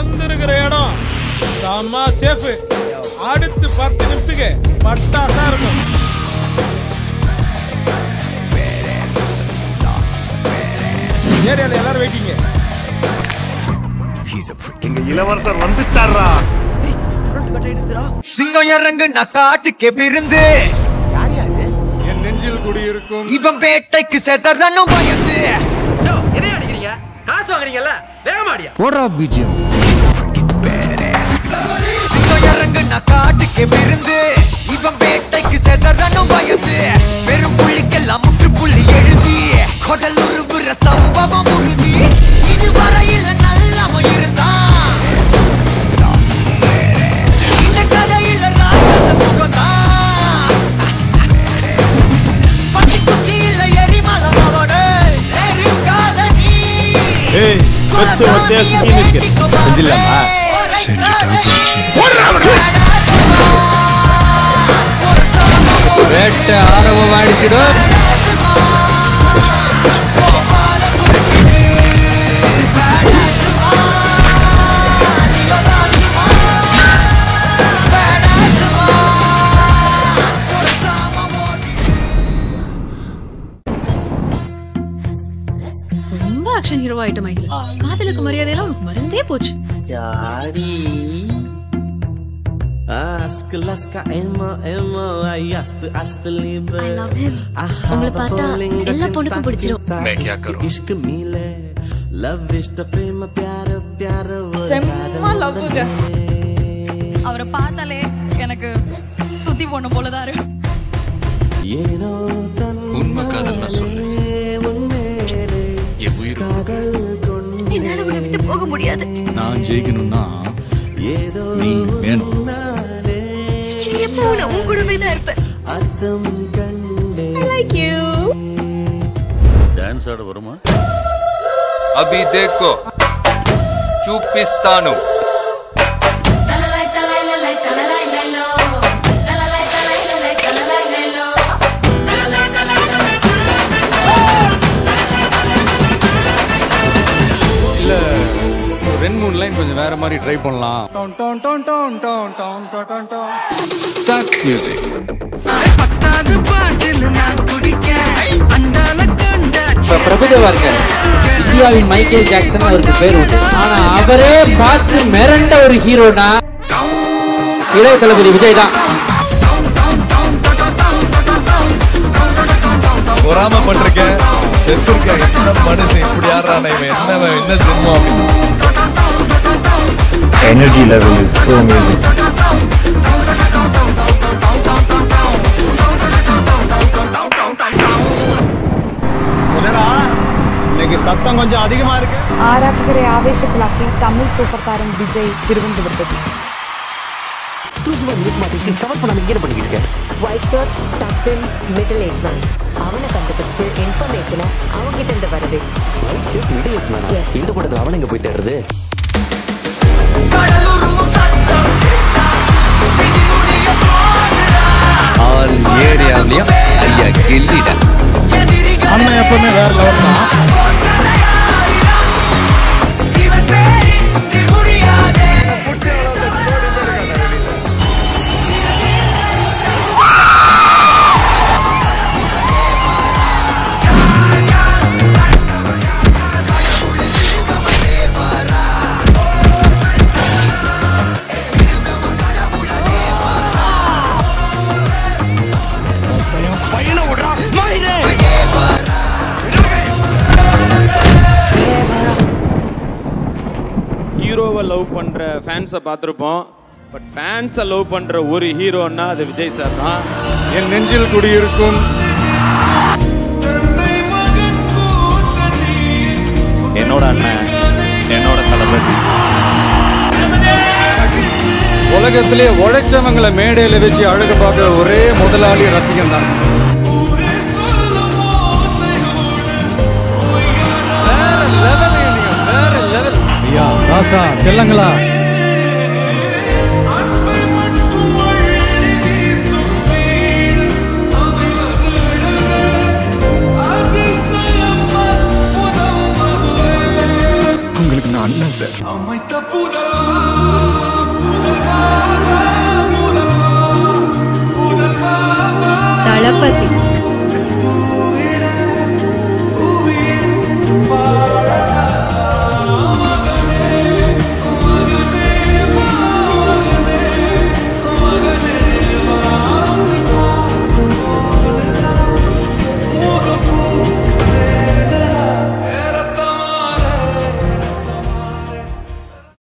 வந்திருக்கிற இடம் செம்ம சேஃப். அடுத்து 10 நிமிஷத்துக்கு பட்டாசா இருக்கும். ஏரியால எல்லாரும் வெயிட்டிங்க. இளவரசர் வந்துட்டாரா? சிங்கம் இறங்கு நக்காட்டுக்கு பிரிந்து என் நெஞ்சில் குடியிருக்கும் இவன் வேட்டைக்கு செதறணும் பயந்து. என்ன அடிக்கிறீங்க? காசு வாங்குறீங்கல்ல, வேகமாடியா போடுறா பீஜியம். சிங்கம் இறங்கு நக்காட்டுக்கு பிரிந்து இவன் வேட்டைக்கு செதறணும் பயந்து. வெறும் புள்ளிக்கெல்லாம் முற்றுப்புள்ளி எழுதி கொடல் உருவுற சம்பவம் உறுதி. இதுவரையில் நல்லவன் இருந்தான், இந்த கதையில் ராஜத முகம்தான். பத்தி குச்சி இல்ல எரிமலம் அவனே எரிக்காத நீ. ஏய் கொத்து ஒத்தே ஸ்கின் இருக்கு செஞ்சிடலாமா? வேட்டை ஆரவம் ஆயிடுச்சிடும். ரொம்ப ஆக்ஷன் ஹீரோ ஆயிட்ட மைக்கேல். காதலுக்கு மரியாதையெல்லாம் உனக்கு மறந்தே போச்சு. யாரி உங்களை பார்த்தா எல்லா பொண்ணுக்கும் பிடிச்சிரும். அவரை பார்த்தாலே எனக்கு சுத்தி பொண்ணு போலதான் இருக்கு. உண்மை காதல் நான் சொல்லு. என் உயிர் என்னால உன்னை விட்டு போக முடியாது. நான் ஜெயிக்கணும்னா நீ வேணும். எப்ப உன்னை உன் கூடவே தான் இருப்பேன். I like you. డాన్స్ ఆడ వరుమా? అభి దేఖో చూపిస్తాను. இல்ல 2-3 லைன் கொஞ்சம் வேற மாதிரி ட்ரை பண்ணலாம். Start music. பிரபுதேவா இருக்காரு, இந்தியாவின் மைக்கேல் ஜாக்சன் அவருக்கு பேர் உண்டு. ஆனா அவரே பார்த்து மிரண்ட ஒரு ஹீரோனா இளைய தளபதி விஜய் தான். பொறாம பட்டிருக்கேன், செத்துருக்கேன். என்ன மனுஷன் இப்படி ஆடுறானே, இவன் என்ன ஜென்மம் அப்படின்னு. Energy level is so amazing. சொல்லடா, இன்னைக்கு சத்தம் கொஞ்சம் அதிகமா இருக்கு. ആരാധകരെ ആവേശത്തിലാക്കി തമിഴ് സൂപ്പർ താരം Vijay തിരുവനന്തപുരത്തെത്തി. White shirt, tucked in, middle age man. அவனை கண்டுபிடிச்சு இன்ஃபர்மேஷனை அவங்க கிட்ட இருந்து வருது. Yes. இந்த படத்துல அவன் எங்க போய் தேடுறது? ஆல் ஏரியாவிலையும் ஐயா கில்லிடா. அண்ணன் எப்பவுமே வேற லெவல் தான். ஹீரோவை லவ் பண்ற ஃபேன்ஸை பார்த்துருப்போம். பட் ஃபேன்ஸை லவ் பண்ற ஒரு ஹீரோன்னா அது விஜய் சார் தான். என் நெஞ்சில் குடியிருக்கும் என்னோட அண்ணன், என்னோட தளபதி. உலகத்திலே உழைச்சவங்களை மேடையில வச்சு அழகு பார்க்குற ஒரே முதலாளி ரசிகன் தான். வேற லெவல், வேற லெவல். ஐயா ராசா செல்லங்களா, உங்களுக்கு நான் அண்ணன் சார். முதல் முதல்